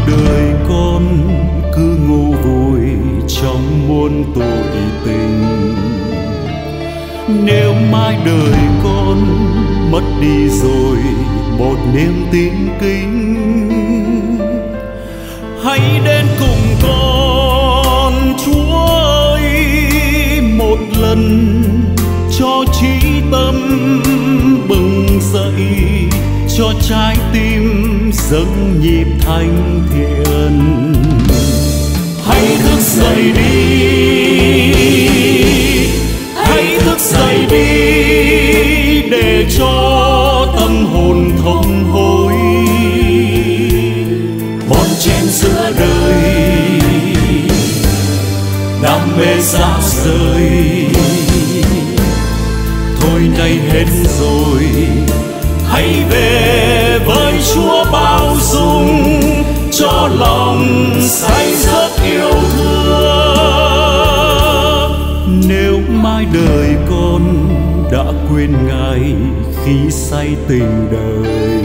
đời con cứ ngu vùi trong muôn tội tình. Nếu mai đời con mất đi rồi một niềm tin kính, hãy đến cùng con Chúa ơi một lần, cho trí tâm bừng dậy, cho trái tim dâng nhịp thánh thiện. Hãy thức dậy đi, hãy thức dậy đi, để cho tâm hồn thông hối. Bon chen giữa đời, đam mê dã rời, thôi nay hết rồi. Hãy về với Chúa bao dung, cho lòng say giấc yêu thương. Nếu mai đời con đã quên Ngài khi say tình đời,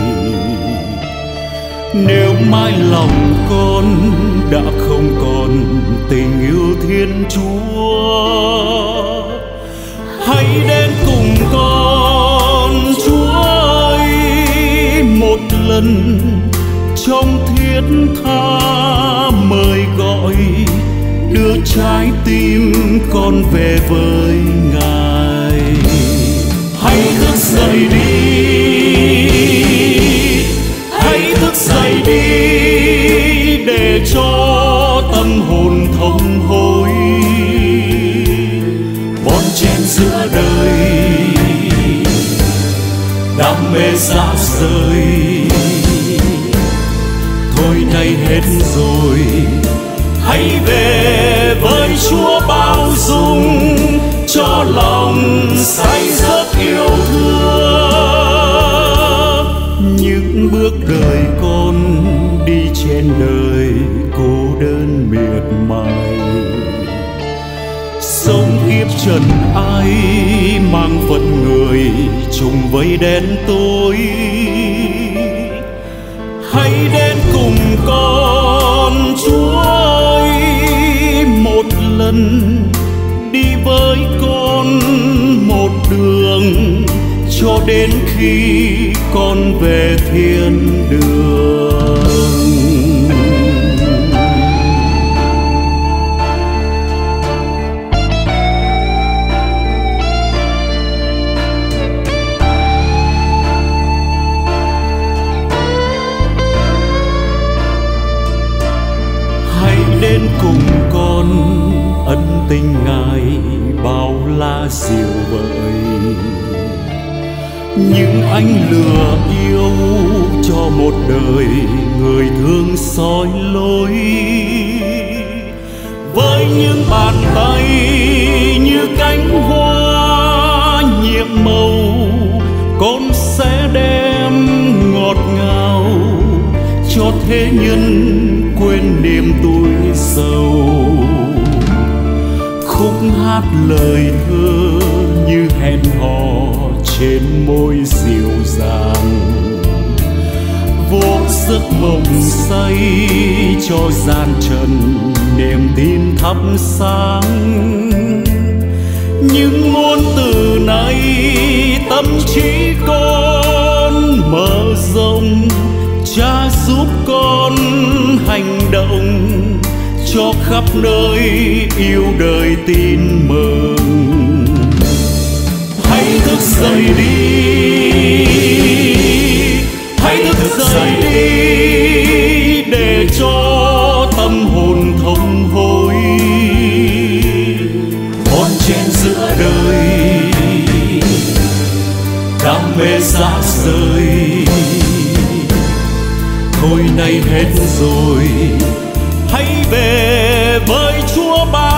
nếu mai lòng con đã không còn tình yêu Thiên Chúa, hãy đến cùng con Chúa ơi một lần, trong thiết tha mời gọi, đưa trái tim con về với Ngài. Hãy thức dậy đi, hãy thức dậy đi, để cho tâm hồn thông hối. Bon chen giữa đời, đam mê dã rời, thôi nay hết rồi. Hãy về với Chúa bao dung, cho lòng say giấc yêu thương. Những bước đời con đi trên đời cô đơn miệt mài, sống kiếp trần ai mang phận người chung với đen tối. Hãy đến cùng con Chúa ơi một lần, đi với con một đường, cho đến khi con về thiên đường. Đến cùng con ân tình Ngài bao la diệu vời, nhưng anh lừa yêu cho một đời người thương soi lối. Với những bàn tay như cánh hoa nhiệm màu, con sẽ đem ngọt ngào cho thế nhân quên niềm tuổi sầu. Khúc hát lời thơ như hẹn hò trên môi dịu dàng, vô giấc mộng say cho gian trần niềm tin thắp sáng. những ngôn từ này tâm trí con mở rộng, Cha giúp con hành động cho khắp nơi yêu đời tin mừng. Hãy thức dậy đi, hãy thức dậy đi để cho tâm hồn thông hối. Bon chen giữa đời đam mê rã rời, thôi nay hết rồi, hãy về với Chúa ba.